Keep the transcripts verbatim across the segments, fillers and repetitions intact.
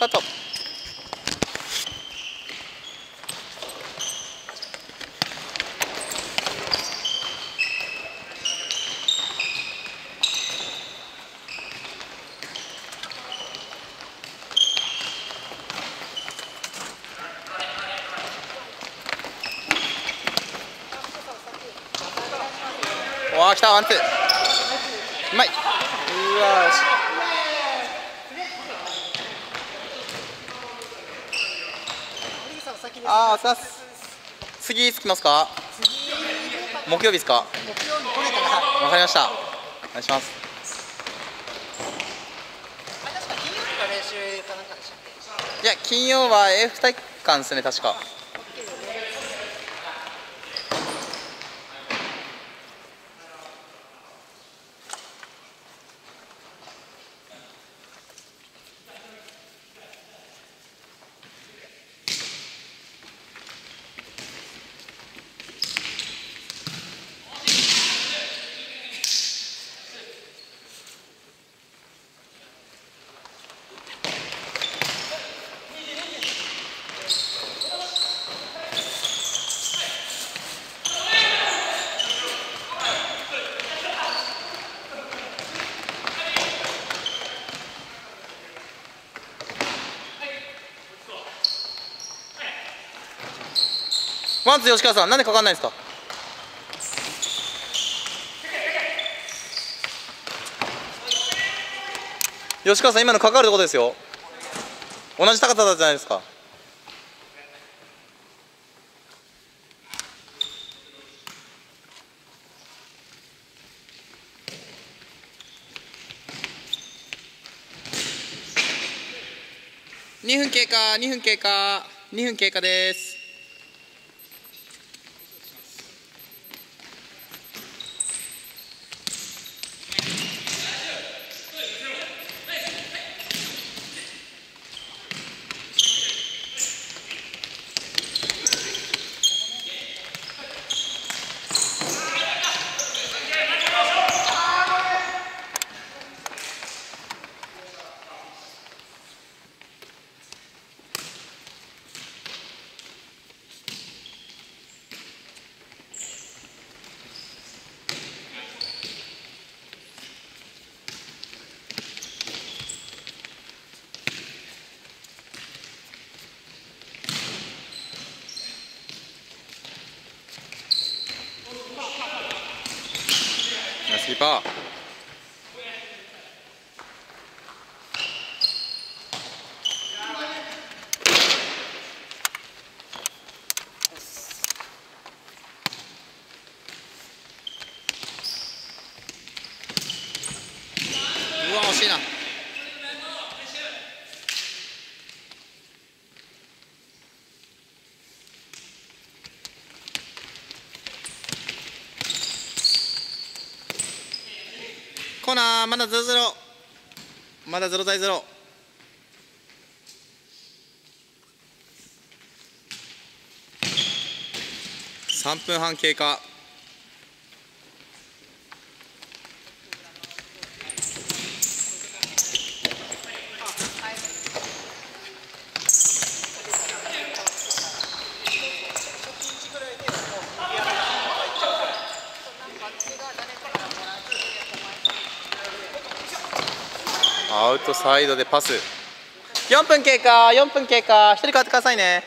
タート。わあ、来た、ワンツー。うまい。うわー、惜しい。ああ、さす。次いつ来ますか。木曜日ですか。わかりました。お願いします。いや、金曜は エーエフ 体育館ですね、確か。ワンツー吉川さん、なんでかかんないんですか。吉川さん、今のかかるところですよ。同じ高さだじゃないですか。にふん経過、にふん経過、にふん経過です。ナイスキーパー。うわ、惜しいな。コーナー、まだゼロゼロ。まだゼロ対ゼロ。さんぷんはん経過。アウトサイドでパス。よんぷん経過、よんぷん経過。ひとり代わってくださいね。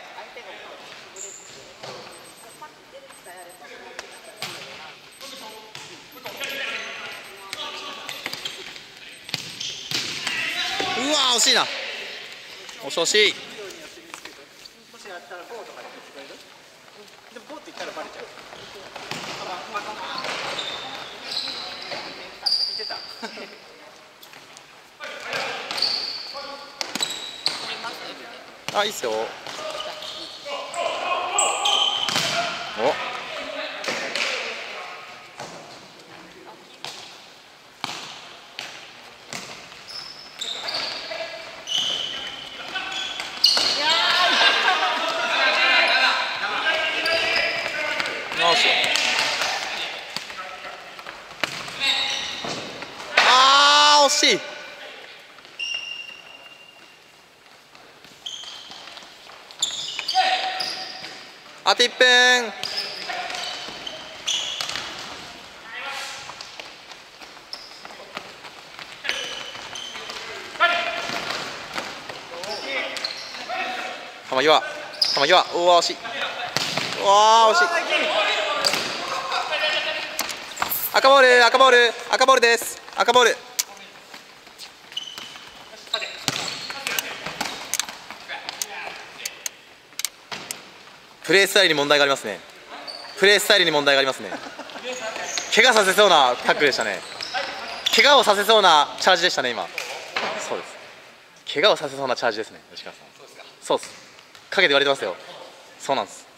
うわー、惜しいな。惜しい惜しい。あ、いいっすよ。お。あー、惜しい。 あといっぷん。球際球際、うわ惜しい、うわ惜しい。赤ボール赤ボール赤ボールです。赤ボール。プレースタイルに問題がありますね。プレースタイルに問題がありますね。怪我させそうなタックルでしたね。怪我をさせそうなチャージでしたね今。そうです。怪我をさせそうなチャージですね吉川さん。そうです。かけて言われてますよ。そうなんです。